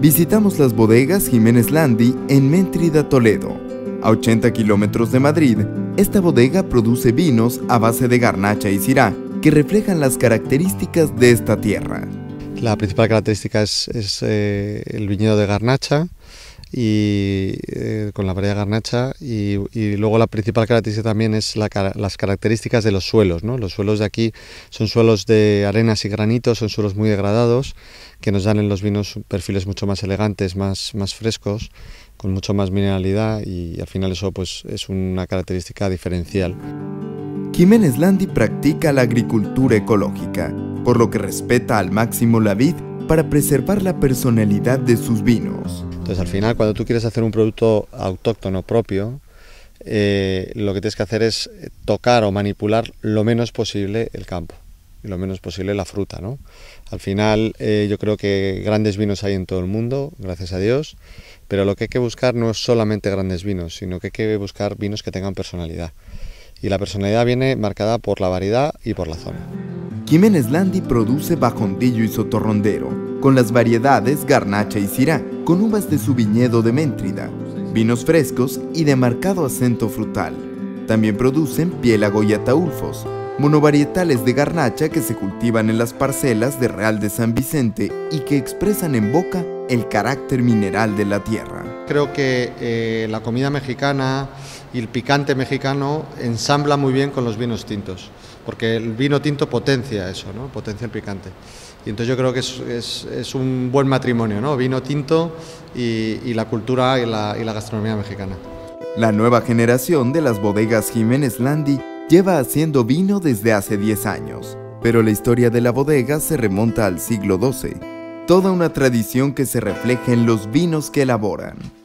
Visitamos las bodegas Jiménez Landi en Méntrida, Toledo. A 80 kilómetros de Madrid, esta bodega produce vinos a base de garnacha y syrah que reflejan las características de esta tierra. La principal característica es el viñedo de garnacha y con la variedad garnacha y luego la principal característica también es las características de los suelos, ¿no? Los suelos de aquí son suelos de arenas y granitos, son suelos muy degradados que nos dan en los vinos perfiles mucho más elegantes, más frescos, con mucho más mineralidad y al final eso pues es una característica diferencial. Jiménez Landi practica la agricultura ecológica, por lo que respeta al máximo la vid para preservar la personalidad de sus vinos. Entonces al final cuando tú quieres hacer un producto autóctono propio, lo que tienes que hacer es tocar o manipular lo menos posible el campo y lo menos posible la fruta, ¿no? Al final yo creo que grandes vinos hay en todo el mundo, gracias a Dios, pero lo que hay que buscar no es solamente grandes vinos, sino que hay que buscar vinos que tengan personalidad. Y la personalidad viene marcada por la variedad y por la zona. Jiménez Landi produce Bajondillo y Sotorrondero, con las variedades Garnacha y Syrah, con uvas de su viñedo de Méntrida, vinos frescos y de marcado acento frutal. También producen Piélago y Ataulfos, monovarietales de garnacha que se cultivan en las parcelas de Real de San Vicente y que expresan en boca el carácter mineral de la tierra. Creo que la comida mexicana y el picante mexicano ensambla muy bien con los vinos tintos, porque el vino tinto potencia eso, ¿no? Potencia el picante. Y entonces yo creo que es un buen matrimonio, ¿no? Vino tinto y la cultura y la gastronomía mexicana. La nueva generación de las bodegas Jiménez Landi lleva haciendo vino desde hace 10 años, pero la historia de la bodega se remonta al siglo XII. Toda una tradición que se refleja en los vinos que elaboran.